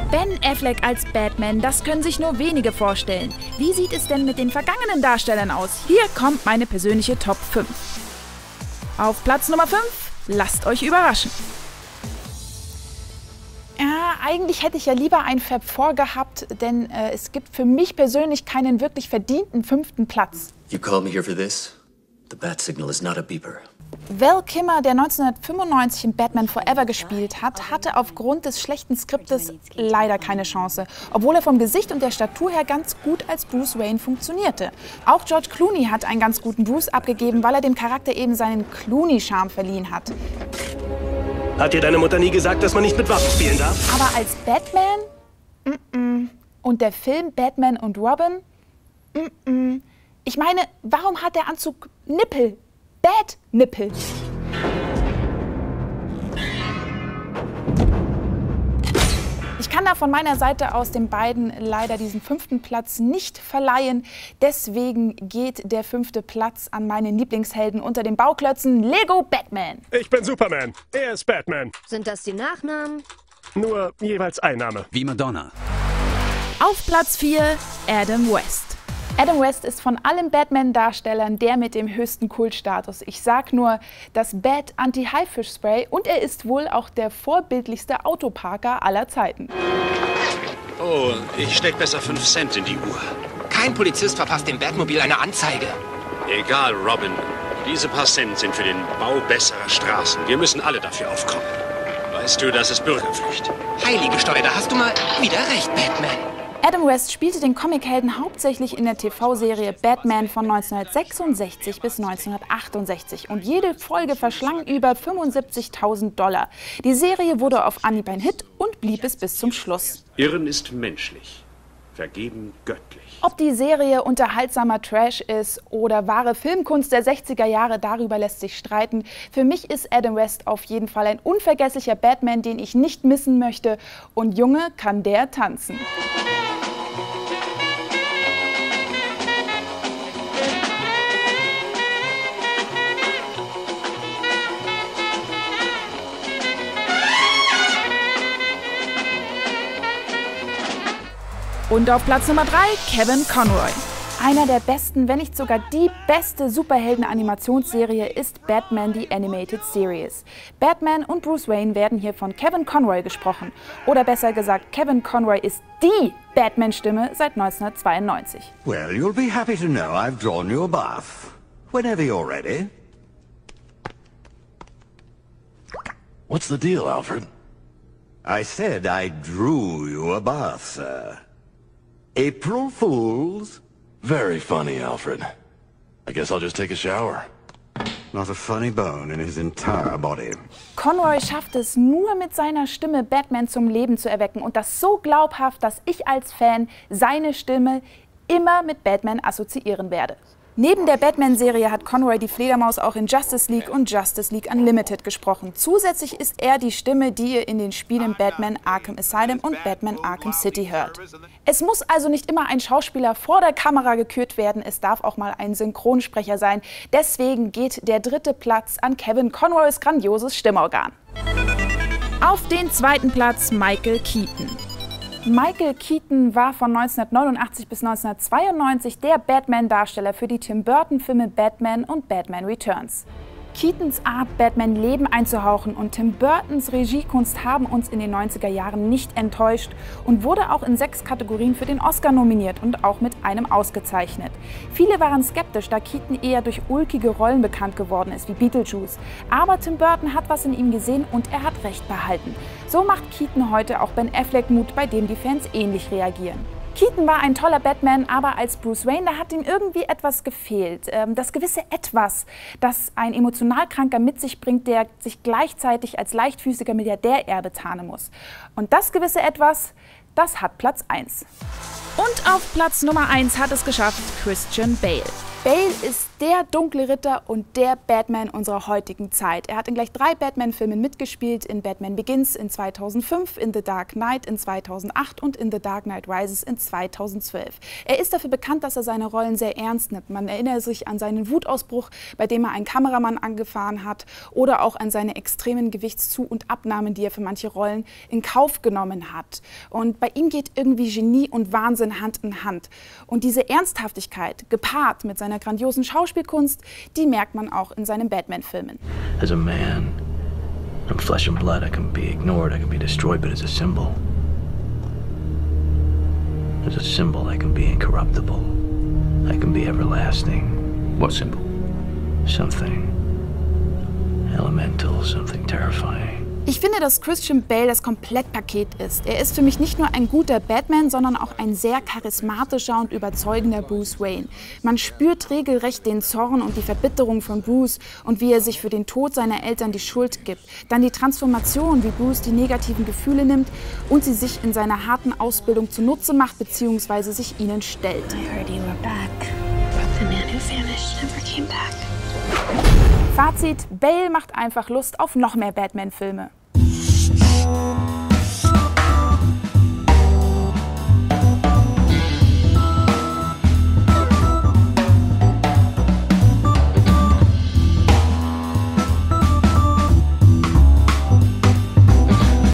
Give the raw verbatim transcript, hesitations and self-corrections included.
Ben Affleck als Batman, das können sich nur wenige vorstellen. Wie sieht es denn mit den vergangenen Darstellern aus? Hier kommt meine persönliche Top fünf. Auf Platz Nummer fünf, lasst euch überraschen. Ja, eigentlich hätte ich ja lieber ein Fab vier gehabt, denn äh, es gibt für mich persönlich keinen wirklich verdienten fünften Platz. You called me here for this? The bat signal is not a beeper. Val Kilmer, der neunzehnhundertfünfundneunzig in Batman Forever gespielt hat, hatte aufgrund des schlechten Skriptes leider keine Chance, obwohl er vom Gesicht und der Statur her ganz gut als Bruce Wayne funktionierte. Auch George Clooney hat einen ganz guten Bruce abgegeben, weil er dem Charakter eben seinen Clooney-Charme verliehen hat. Hat dir deine Mutter nie gesagt, dass man nicht mit Waffen spielen darf? Aber als Batman? Mm-mm. Und der Film Batman und Robin? Mm-mm. Ich meine, warum hat der Anzug Nippel? Bat-Nippel. Ich kann da von meiner Seite aus den beiden leider diesen fünften Platz nicht verleihen. Deswegen geht der fünfte Platz an meinen Lieblingshelden unter den Bauklötzen, Lego Batman. Ich bin Superman. Er ist Batman. Sind das die Nachnamen? Nur jeweils ein Name. Wie Madonna. Auf Platz vier, Adam West. Adam West ist von allen Batman-Darstellern der mit dem höchsten Kultstatus. Ich sag nur das Bat Anti-Haifisch-Spray und er ist wohl auch der vorbildlichste Autoparker aller Zeiten. Oh, ich steck besser fünf Cent in die Uhr. Kein Polizist verpasst dem Batmobil eine Anzeige. Egal, Robin. Diese paar Cent sind für den Bau besserer Straßen. Wir müssen alle dafür aufkommen. Weißt du, das ist Bürgerpflicht. Heilige Steuer, da hast du mal wieder recht, Batman. Adam West spielte den Comichelden hauptsächlich in der T V-Serie Batman von neunzehnhundertsechsundsechzig bis neunzehnhundertachtundsechzig und jede Folge verschlang über fünfundsiebzigtausend Dollar. Die Serie wurde auf Anhieb ein Hit und blieb es bis zum Schluss. Irren ist menschlich, vergeben göttlich. Ob die Serie unterhaltsamer Trash ist oder wahre Filmkunst der sechziger Jahre, darüber lässt sich streiten. Für mich ist Adam West auf jeden Fall ein unvergesslicher Batman, den ich nicht missen möchte. Und Junge, kann der tanzen. Und auf Platz Nummer drei, Kevin Conroy. Einer der besten, wenn nicht sogar die beste Superhelden-Animationsserie ist Batman The Animated Series. Batman und Bruce Wayne werden hier von Kevin Conroy gesprochen. Oder besser gesagt, Kevin Conroy ist die Batman-Stimme seit neunzehnhundertzweiundneunzig. Well, you'll be happy to know I've drawn you a bath. Whenever you're ready. What's the deal, Alfred? I said I drew you a bath, sir. April Fools? Very funny, Alfred. I guess I'll just take a shower. Not a funny bone in his entire body. Conroy schafft es nur mit seiner Stimme, Batman zum Leben zu erwecken. Und das so glaubhaft, dass ich als Fan seine Stimme immer mit Batman assoziieren werde. Neben der Batman-Serie hat Conroy die Fledermaus auch in Justice League und Justice League Unlimited gesprochen. Zusätzlich ist er die Stimme, die ihr in den Spielen Batman Arkham Asylum und Batman Arkham City hört. Es muss also nicht immer ein Schauspieler vor der Kamera gekürt werden, es darf auch mal ein Synchronsprecher sein. Deswegen geht der dritte Platz an Kevin Conroys grandioses Stimmorgan. Auf den zweiten Platz Michael Keaton. Michael Keaton war von neunzehnhundertneunundachtzig bis neunzehnhundertzweiundneunzig der Batman-Darsteller für die Tim Burton-Filme Batman und Batman Returns. Keatons Art, Batman Leben einzuhauchen und Tim Burtons Regiekunst haben uns in den neunziger Jahren nicht enttäuscht und wurde auch in sechs Kategorien für den Oscar nominiert und auch mit einem ausgezeichnet. Viele waren skeptisch, da Keaton eher durch ulkige Rollen bekannt geworden ist, wie Beetlejuice. Aber Tim Burton hat was in ihm gesehen und er hat Recht behalten. So macht Keaton heute auch Ben Affleck Mut, bei dem die Fans ähnlich reagieren. Keaton war ein toller Batman, aber als Bruce Wayne, da hat ihm irgendwie etwas gefehlt. Ähm, das gewisse Etwas, das ein emotional Kranker mit sich bringt, der sich gleichzeitig als leichtfüßiger Milliardärerbe tarnen muss. Und das gewisse Etwas, das hat Platz eins. Und auf Platz Nummer eins hat es geschafft Christian Bale. Bale ist der dunkle Ritter und der Batman unserer heutigen Zeit. Er hat in gleich drei Batman-Filmen mitgespielt, in Batman Begins in zweitausendfünf, in The Dark Knight in zweitausendacht und in The Dark Knight Rises in zweitausendzwölf. Er ist dafür bekannt, dass er seine Rollen sehr ernst nimmt. Man erinnert sich an seinen Wutausbruch, bei dem er einen Kameramann angefahren hat, oder auch an seine extremen Gewichtszu- und Abnahmen, die er für manche Rollen in Kauf genommen hat. Und bei ihm geht irgendwie Genie und Wahnsinn Hand in Hand. Und diese Ernsthaftigkeit, gepaart mit seiner grandiosen Schauspielkunst, die merkt man auch in seinen Batman-Filmen. As a man, I'm flesh and blood. I can be ignored, I can be destroyed, but as a symbol, as a symbol, I can be incorruptible. I can be everlasting. What symbol? Something elemental, something terrifying. Ich finde, dass Christian Bale das Komplettpaket ist. Er ist für mich nicht nur ein guter Batman, sondern auch ein sehr charismatischer und überzeugender Bruce Wayne. Man spürt regelrecht den Zorn und die Verbitterung von Bruce und wie er sich für den Tod seiner Eltern die Schuld gibt. Dann die Transformation, wie Bruce die negativen Gefühle nimmt und sie sich in seiner harten Ausbildung zunutze macht bzw. sich ihnen stellt. I heard you were back. The man who vanished never came back. Fazit: Bale macht einfach Lust auf noch mehr Batman-Filme.